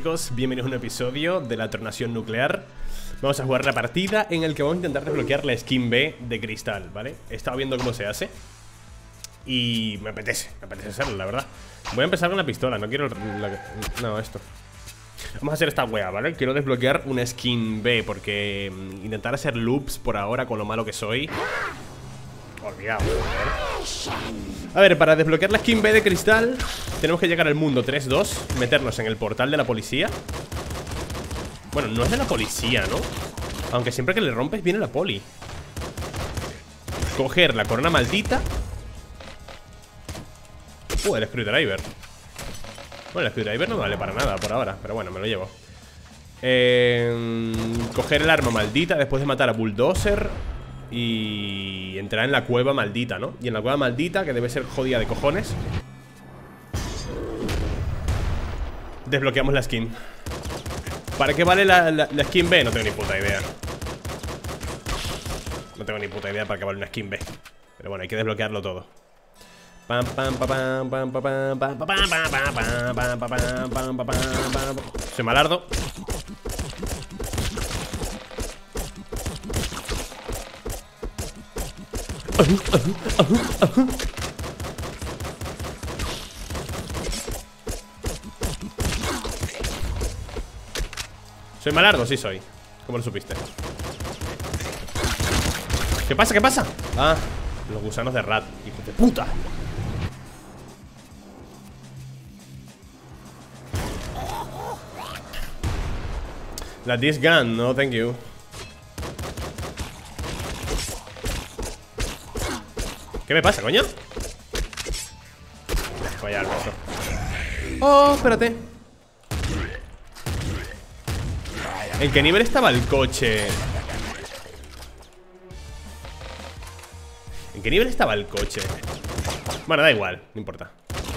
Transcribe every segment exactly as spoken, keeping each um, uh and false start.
chicos, bienvenidos a un episodio de la tronación nuclear. Vamos a jugar la partida en el que vamos a intentar desbloquear la skin B de cristal, ¿vale? He estado viendo cómo se hace y me apetece, me apetece hacerlo, la verdad. Voy a empezar con la pistola, no quiero... La... No, esto. Vamos a hacer esta wea, ¿vale? Quiero desbloquear una skin B porque intentar hacer loops por ahora con lo malo que soy... Olvidado, ¿vale? A ver, para desbloquear la skin B de cristal tenemos que llegar al mundo tres dos, meternos en el portal de la policía. Bueno, no es de la policía, ¿no? Aunque siempre que le rompes viene la poli. Coger la corona maldita. Uh, el screwdriver. Bueno, el screwdriver no vale para nada por ahora, pero bueno, me lo llevo. eh, Coger el arma maldita después de matar a Bulldozer y entrar en la cueva maldita, ¿no? Y en la cueva maldita, que debe ser jodida de cojones, desbloqueamos la skin. ¿Para qué vale la, la, la skin B? No tengo ni puta idea. No tengo ni puta idea para qué vale una skin B. Pero bueno, hay que desbloquearlo todo. Pam pam pam pam pam pam pam pam pam pam pam pam pam pam pam. Soy malardo. ¿Soy malardo? Sí soy. ¿Cómo lo supiste? ¿Qué pasa? ¿Qué pasa? Ah, los gusanos de rat. ¡Hijo de puta! La this gun, no thank you. ¿Qué me pasa, coño? Vaya al beso. Oh, espérate. ¿En qué nivel estaba el coche? ¿En qué nivel estaba el coche? Bueno, da igual, no importa.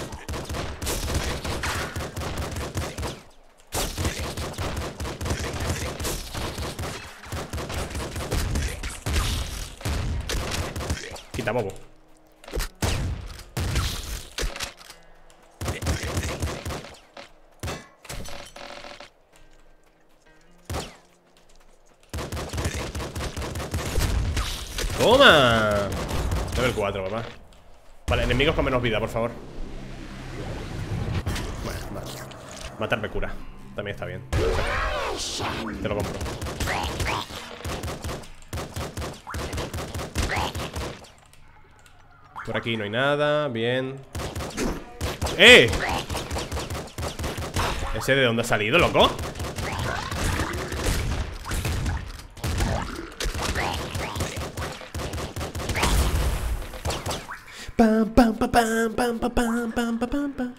Quita bobo. ¡Toma! Level cuatro, papá. Vale, enemigos con menos vida, por favor. Bueno, vale. Matarme cura. También está bien. Te lo compro. Por aquí no hay nada. Bien. ¡Eh! ¿Ese de dónde ha salido, loco? Pam, pam, pam, pam, pam, pam, pam, pam, pam, pam.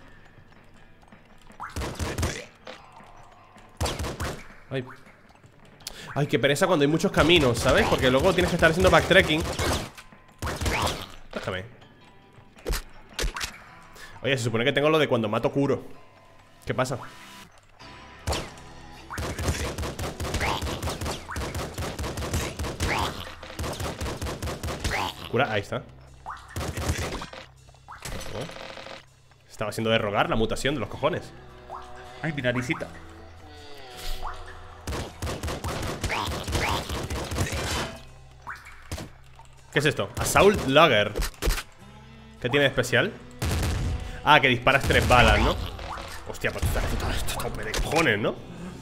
Ay. Ay, qué pereza cuando hay muchos caminos, ¿sabes? Porque luego tienes que estar haciendo backtracking. Déjame. Oye, se supone que tengo lo de cuando mato Kuro. ¿Qué pasa? Cura, ahí está. Estaba haciendo de rogar la mutación de los cojones. Ay, mi naricita. ¿Qué es esto? Assault Lager. ¿Qué tiene de especial? Ah, que disparas tres balas, ¿no? Hostia, pues está esto tope de cojones, ¿no?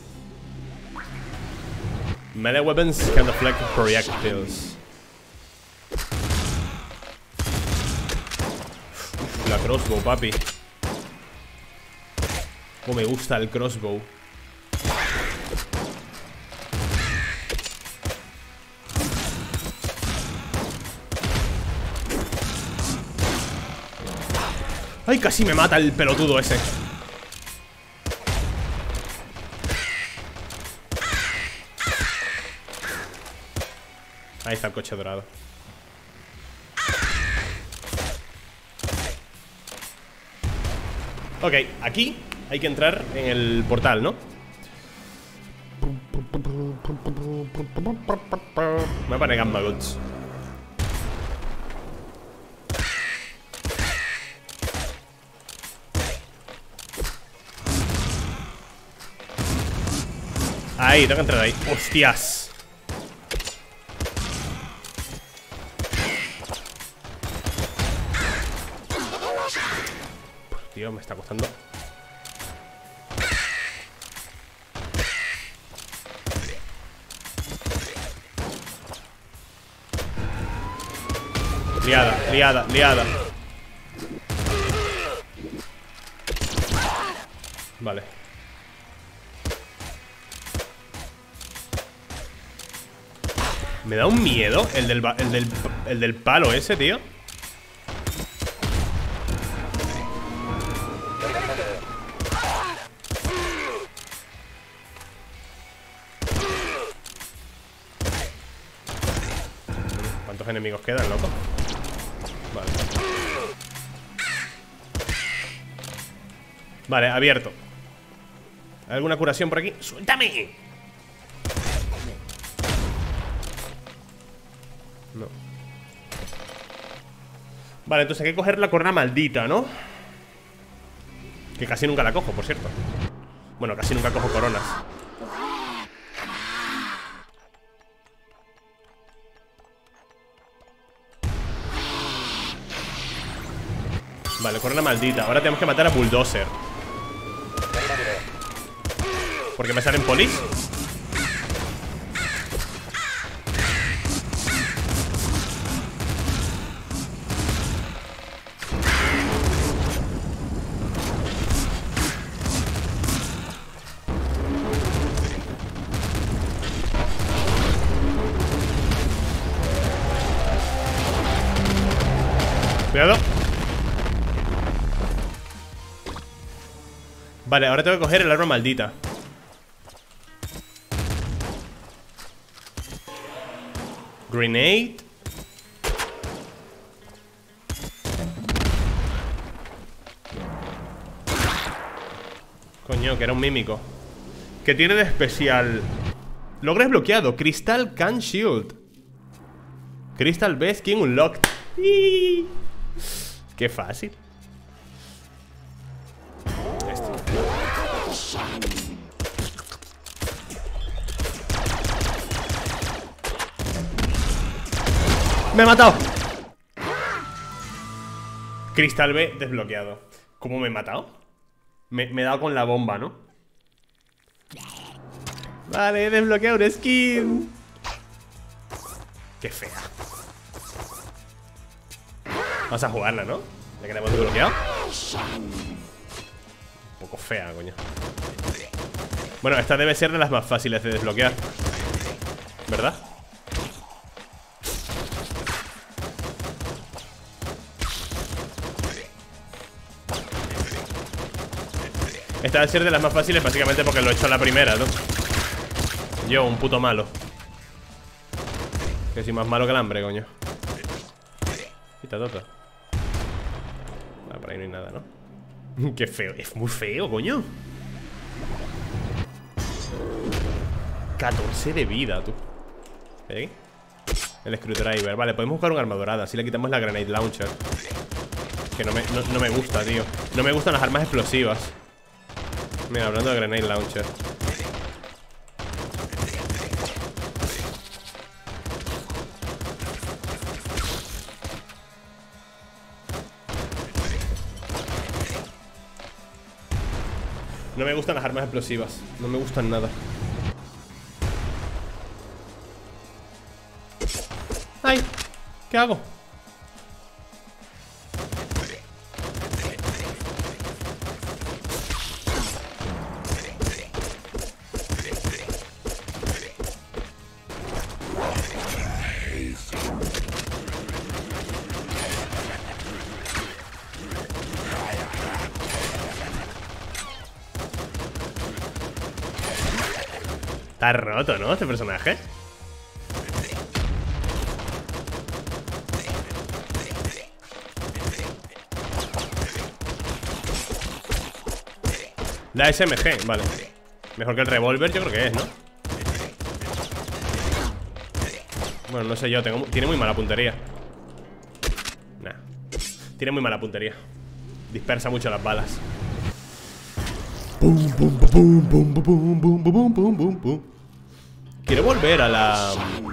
Melee weapons can deflect projectiles. Uf, la crossbow, papi. Oh, me gusta el crossbow. Ay, casi me mata el pelotudo ese. Ahí está el coche dorado. Ok, aquí hay que entrar en el portal, ¿no? Me voy a poner Gamma Goods. Ahí, tengo que entrar ahí. ¡Hostias! Tío, me está costando. Liada, liada, liada. Vale. Me da un miedo el del, el del, el del palo ese, tío. ¿Cuántos enemigos quedan, loco? Vale. Vale, abierto. ¿Hay alguna curación por aquí? ¡Suéltame! No. Vale, entonces hay que coger la corona maldita, ¿no? Que casi nunca la cojo, por cierto. Bueno, casi nunca cojo coronas. Vale, corona maldita. Ahora tenemos que matar a Bulldozer. Porque me salen polis. Cuidado. Vale, ahora tengo que coger el arma maldita. Grenade. Coño, que era un mímico. ¿Qué tiene de especial? Logro desbloqueado. Crystal Can Shield. Crystal Best King Unlocked. ¡Ii! Qué fácil. Este. ¡Me he matado! Cristal B desbloqueado. ¿Cómo me he matado? Me, me he dado con la bomba, ¿no? Vale, he desbloqueado una skin. Qué fea. Vamos a jugarla, ¿no? Ya que la hemos desbloqueado. Un poco fea, coño. Bueno, esta debe ser de las más fáciles de desbloquear, ¿verdad? Esta debe ser de las más fáciles básicamente porque lo he hecho a la primera, ¿no? Yo, un puto malo. Que si más malo que el hambre, coño. Quita todo. Ah, por ahí no hay nada, ¿no? Qué feo, es muy feo, coño. catorce de vida, tú. ¿Hay aquí? El screwdriver, vale, podemos buscar una arma dorada. Así le quitamos la grenade launcher. Que no me, no, no me gusta, tío. No me gustan las armas explosivas. Mira, hablando de grenade launcher. No me gustan las armas explosivas. No me gustan nada. ¡Ay! ¿Qué hago? Está roto, ¿no? Este personaje. La S M G, vale. Mejor que el revólver, yo creo que es, ¿no? Bueno, no sé yo, tengo, tiene muy mala puntería. Nah. Tiene muy mala puntería. Dispersa mucho las balas. Pum, pum, pum, pum, pum, pum, pum, pum, pum, pum, pum. Quiero volver a la...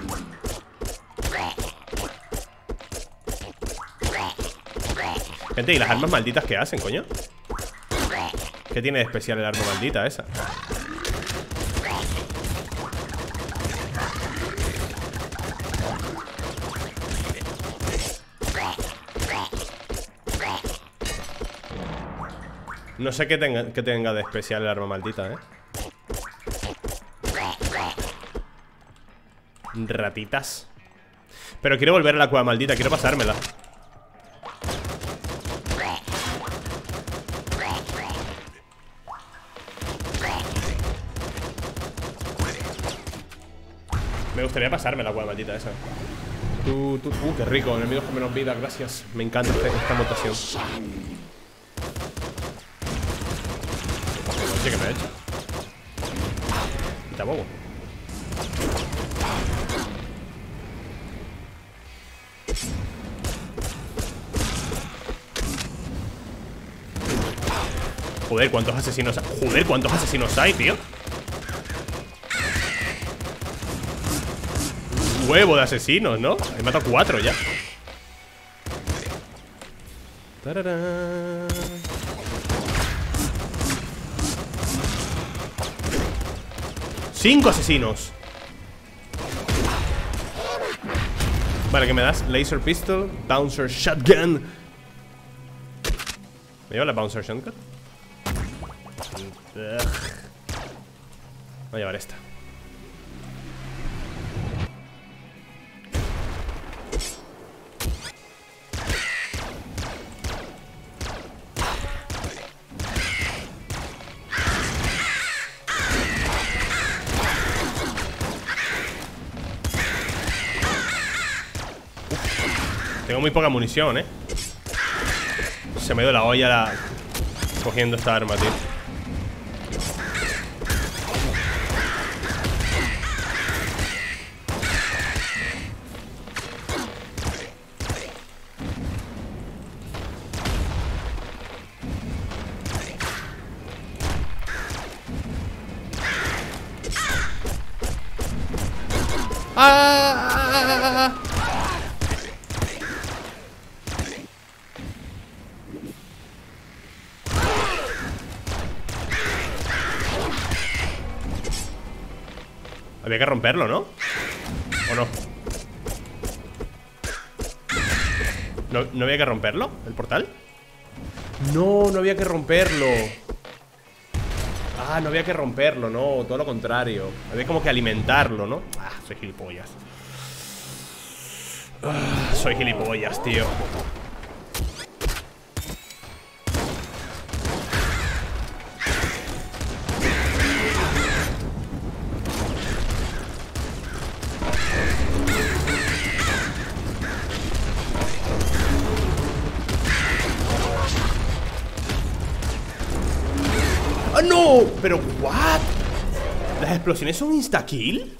Gente, ¿y las armas malditas qué hacen, coño? ¿Qué tiene de especial el arma maldita esa? No sé qué tenga, qué tenga de especial el arma maldita, ¿eh? Ratitas. Pero quiero volver a la cueva maldita, quiero pasármela. Me gustaría pasarme la cueva maldita esa. Tú, tú, uh, qué rico, enemigos con menos vida, gracias. Me encanta este, esta mutación. ¿Qué me ha hecho? Está bobo. Joder, ¿cuántos asesinos hay? Joder, ¿cuántos asesinos hay, tío? Un huevo de asesinos, ¿no? He matado cuatro ya. ¡Tararán! Cinco asesinos. Vale, ¿qué me das? Laser pistol, bouncer shotgun. ¿Me lleva la bouncer shotgun? Voy a llevar esta. Tengo muy poca munición, eh. Se me dio la olla la... cogiendo esta arma, tío. ¡Ah! Había que romperlo, ¿no? ¿O no? ¿No, ¿No había que romperlo? ¿El portal? No, no había que romperlo. Ah, no había que romperlo, no, todo lo contrario. Había como que alimentarlo, ¿no? Ah, soy gilipollas. Ah, soy gilipollas, tío. ¡Ah, no! Pero, ¿what? ¿Las explosiones son insta-kill?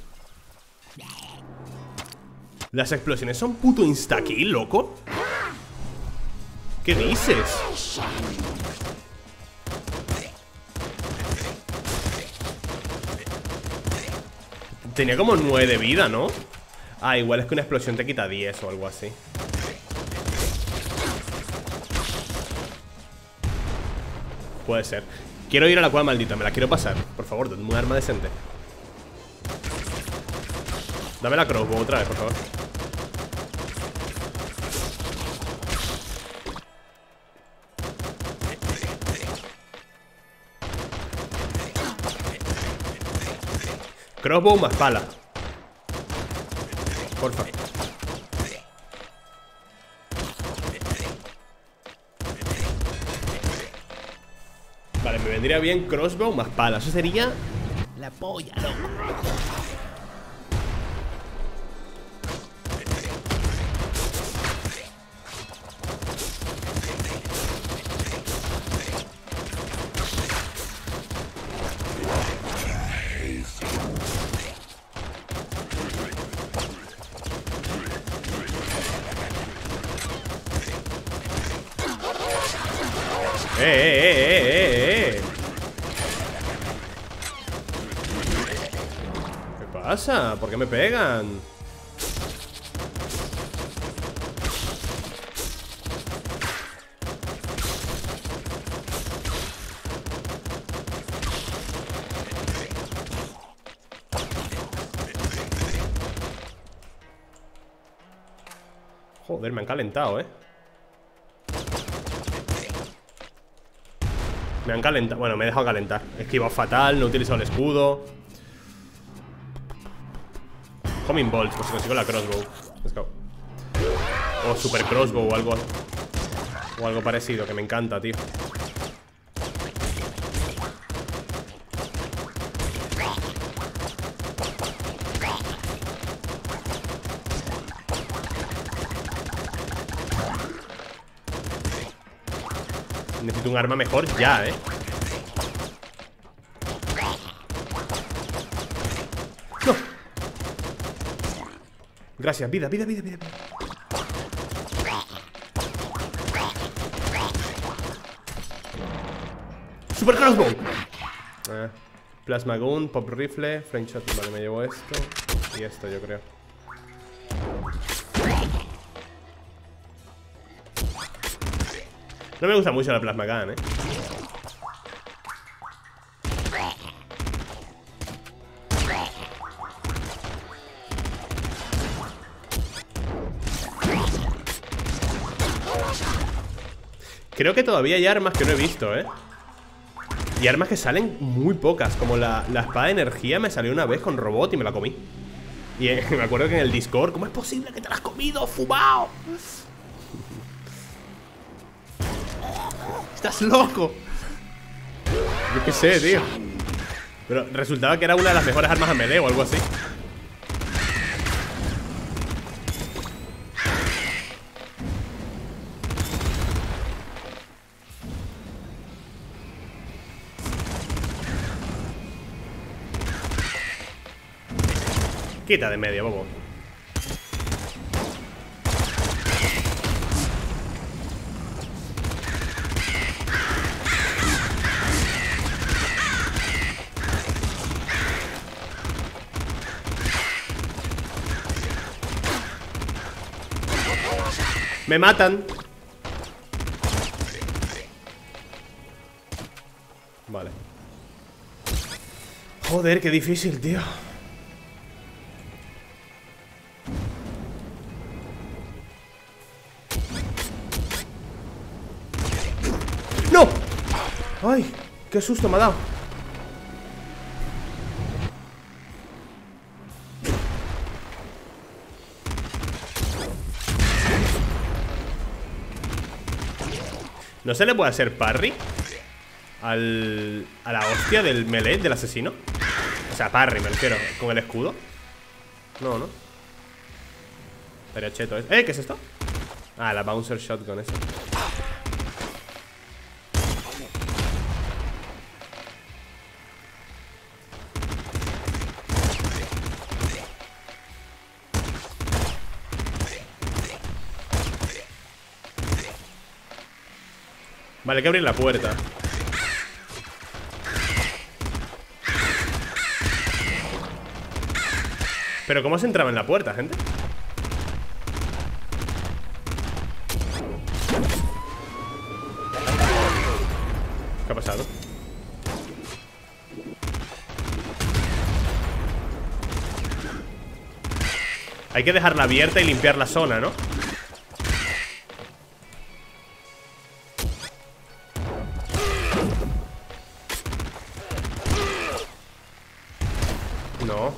¿Las explosiones son puto insta-kill, loco? ¿Qué dices? Tenía como nueve de vida, ¿no? Ah, igual es que una explosión te quita diez o algo así. Puede ser. Quiero ir a la cueva maldita, me la quiero pasar. Por favor, dame un arma decente. Dame la crossbow otra vez, por favor. Crossbow más pala. Porfa. Vale, me vendría bien crossbow más pala. Eso sería la polla, loco. Eh, eh, eh, eh, eh. ¿Qué pasa? ¿Por qué me pegan? Joder, me han calentado, eh. Me han calentado, bueno, me he dejado calentar. He esquivado fatal, no he utilizado el escudo. Homing Bolts, pues si consigo la crossbow. Let's go. O super crossbow o algo. O algo parecido, que me encanta, tío. Necesito un arma mejor ya, eh. ¡No! Gracias, vida, vida, vida, vida. ¡Super crossbow! Eh, Plasma gun, pop rifle, flame shot. Vale, me llevo esto. Y esto, yo creo. No me gusta mucho la plasma gun, eh. Creo que todavía hay armas que no he visto, eh. Y armas que salen muy pocas. Como la, la espada de energía me salió una vez con robot y me la comí. Y eh, me acuerdo que en el Discord, ¿cómo es posible que te la has comido, fumao? ¡Estás loco! Yo qué sé, tío. Pero resultaba que era una de las mejores armas a melee o algo así. Quita de medio, bobo. Me matan. Vale. Joder, qué difícil, tío. ¡No! ¡Ay! ¡Qué susto me ha dado! ¿No se le puede hacer parry al, a la hostia del melee del asesino? O sea, parry me refiero, con el escudo. No, no. Estaría cheto. ¿Eh? ¿Qué es esto? Ah, la bouncer shotgun esa. Vale, hay que abrir la puerta. Pero ¿cómo se entraba en la puerta, gente? ¿Qué ha pasado? Hay que dejarla abierta y limpiar la zona, ¿no? No.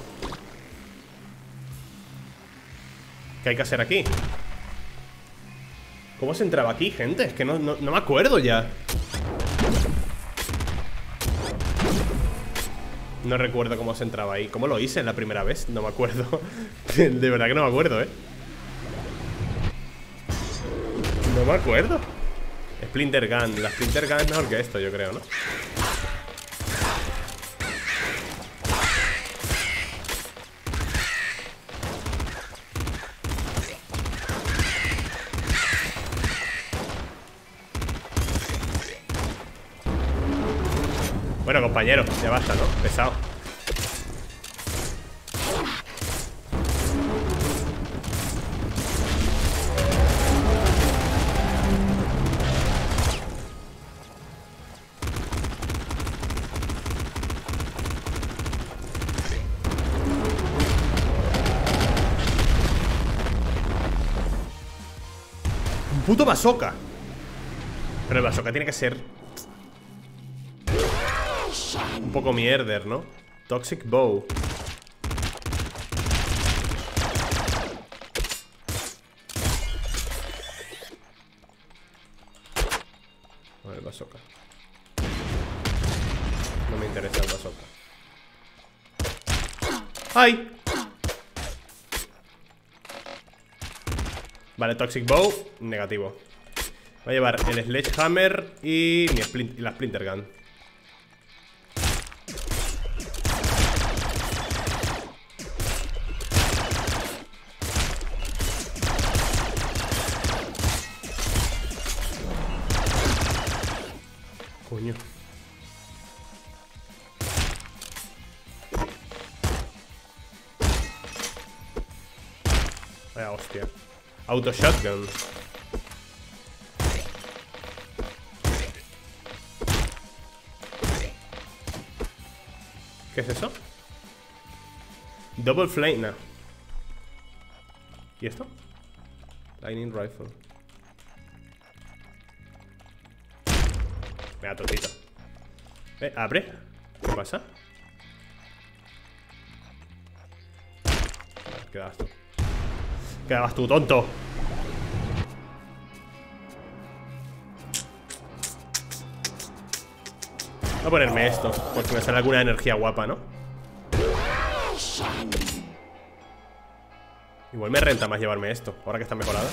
¿Qué hay que hacer aquí? ¿Cómo se entraba aquí, gente? Es que no, no, no me acuerdo ya. No recuerdo cómo se entraba ahí. ¿Cómo lo hice la primera vez? No me acuerdo. De verdad que no me acuerdo, ¿eh? No me acuerdo. Splinter Gun. La Splinter Gun es mejor que esto, yo creo, ¿no? Bueno, compañero, ya basta, ¿no? Pesado. Un puto bazooka. Pero el bazooka tiene que ser un poco mierder, ¿no? Toxic Bow. A ver, el bazooka. No me interesa el bazooka. ¡Ay! Vale, Toxic Bow, negativo. Voy a llevar el Sledgehammer y, mi splint y la Splinter Gun. Coño. Vaya hostia. Auto shotgun. ¿Qué es eso? Double flame, no. ¿Y esto? Lightning rifle. Venga, totito. Eh, abre. ¿Qué pasa? Vale, quedabas tú. Quedabas tú, tonto. Voy a ponerme esto, porque me sale alguna energía guapa, ¿no? Igual me renta más llevarme esto, ahora que está mejorada.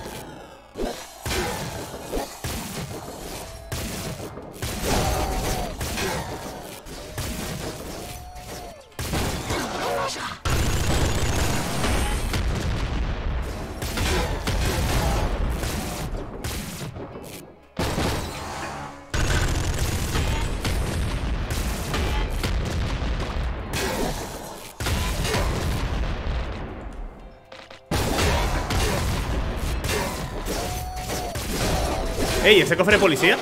Ey, ¿ese cofre de policía?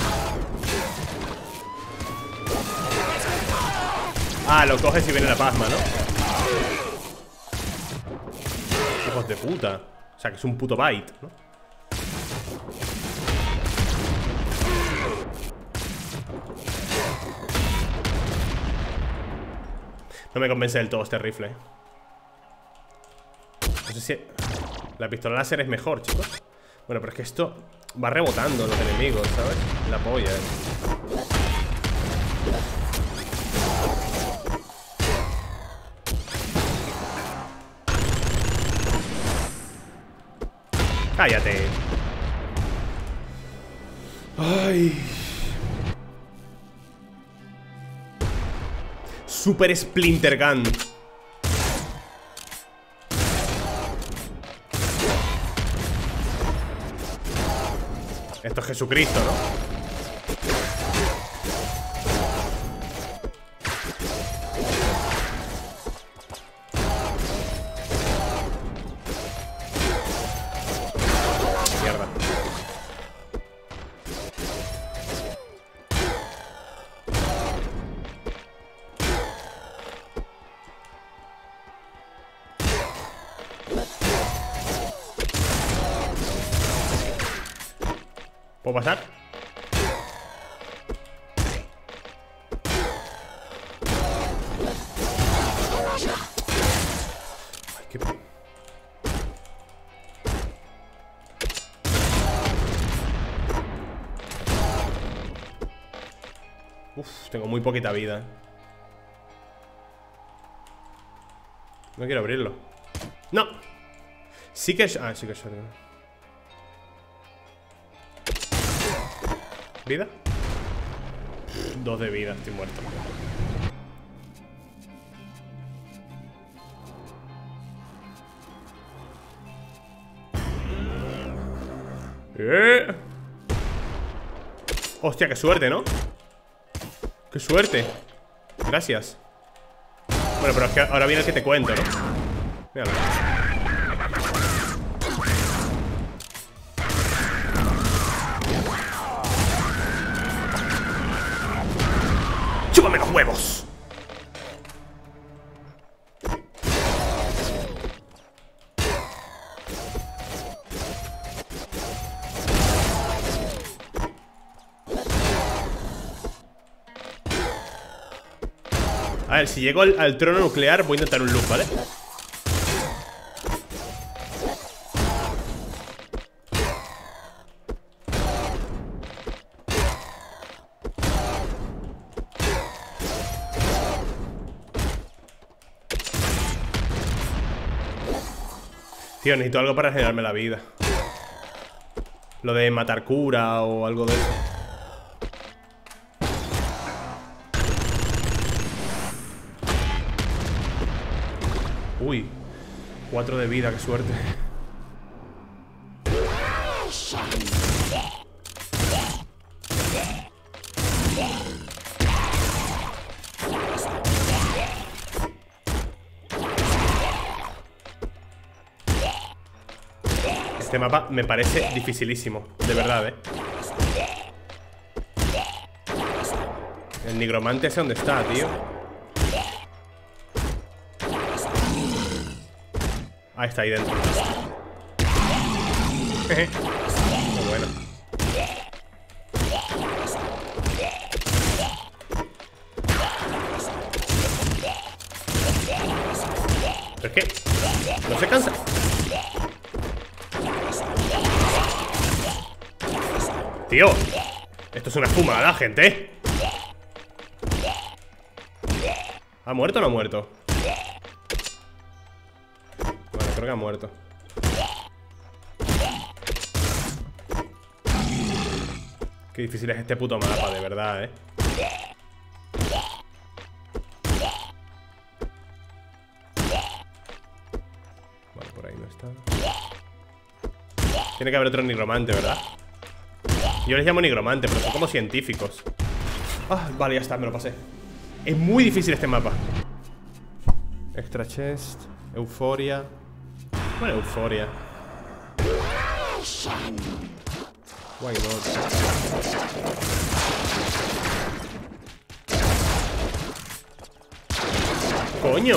Ah, lo coges y viene la pasma, ¿no? Hijos de puta. O sea, que es un puto bite, ¿no? No me convence del todo este rifle. No sé si... La pistola láser es mejor, chicos. Bueno, pero es que esto va rebotando los enemigos, ¿sabes? La polla, eh. Cállate. Ay. Super Splinter Gun. Esto es Jesucristo, ¿no? Mierda. ¿Puedo pasar? Ay, qué... Uf, tengo muy poquita vida. No quiero abrirlo. ¡No! Sí que es... Ah, sí que es... ¿Vida? Dos de vida, estoy muerto. ¡Eh! Hostia, qué suerte, ¿no? ¡Qué suerte! Gracias. Bueno, pero es que ahora viene el que te cuento, ¿no? Míralo. ¡Chúpame los huevos! A ver, si llego al, al trono nuclear voy a intentar un loop, ¿vale? Tío, necesito algo para generarme la vida. Lo de matar cura o algo de eso. Uy, cuatro de vida, qué suerte. Este mapa me parece dificilísimo, de verdad, eh. El nigromante ese dónde está, tío. Ah, está ahí dentro. Muy bueno. Pero es que no se cansa. Tío, esto es una fumada, gente. ¿Ha muerto o no ha muerto? Bueno, creo que ha muerto. Qué difícil es este puto mapa, de verdad, eh. Vale, por ahí no está. Tiene que haber otro nigromante, ¿verdad? Yo les llamo nigromante, pero son como científicos. Ah, vale, ya está, me lo pasé. Es muy difícil este mapa. Extra chest, euforia. Bueno, euforia. Why not? ¡Coño!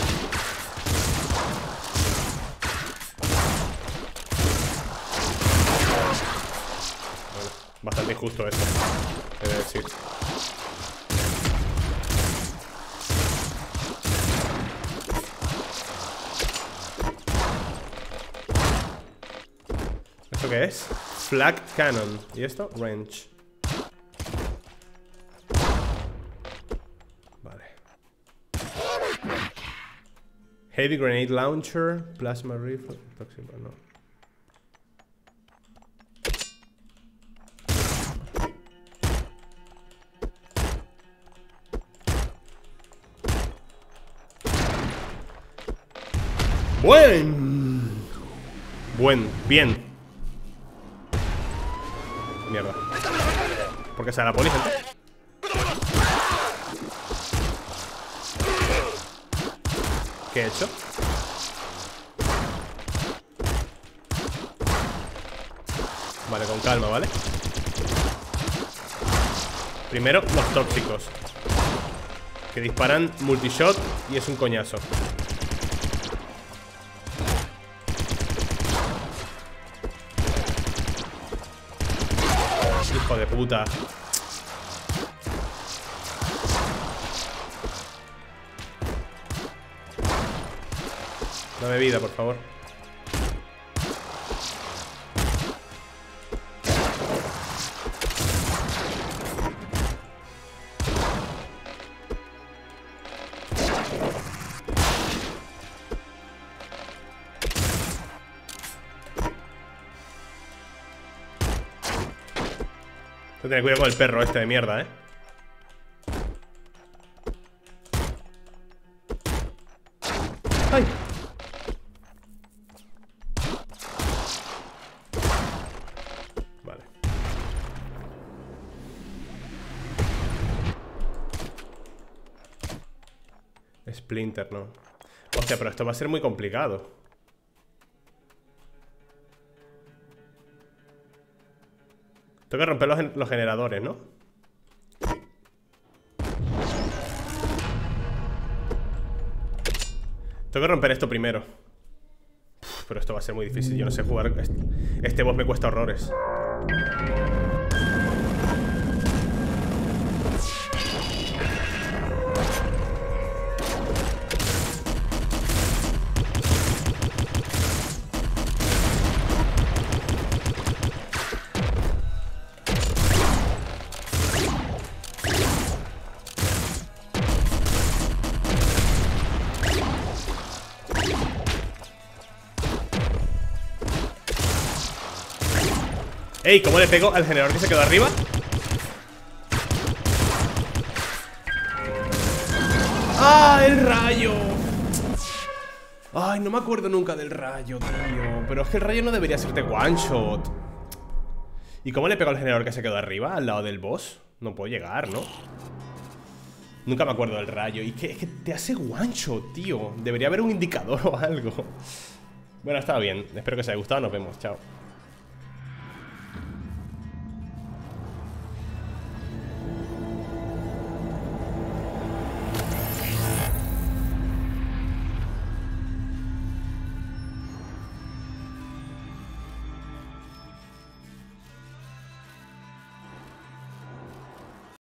Bastante injusto esto, he de decir. ¿Esto qué es? Flag Cannon. ¿Y esto? Range. Vale. Heavy Grenade Launcher. Plasma Rifle. Próximo, no. Buen. Buen, bien. Mierda. ¿Por qué sale la poli, gente? ¿Qué he hecho? Vale, con calma, ¿vale? Primero, los tóxicos, que disparan multishot y es un coñazo. Hijo de puta. Dame vida, por favor. Tengo que tener cuidado con el perro este de mierda, eh. ¡Ay! Vale. Splinter, no. Hostia, pero esto va a ser muy complicado. Tengo que romper los, los generadores, ¿no? Tengo que romper esto primero. Uf, pero esto va a ser muy difícil. Yo no sé jugar. Este, este boss me cuesta horrores. Ey, ¿cómo le pego al generador que se quedó arriba? ¡Ah, el rayo! Ay, no me acuerdo nunca del rayo, tío. Pero es que el rayo no debería hacerte one shot. ¿Y cómo le pego al generador que se quedó arriba, al lado del boss? No puedo llegar, ¿no? Nunca me acuerdo del rayo. Y es que, es que te hace one shot, tío. Debería haber un indicador o algo. Bueno, estaba bien. Espero que os haya gustado. Nos vemos. Chao.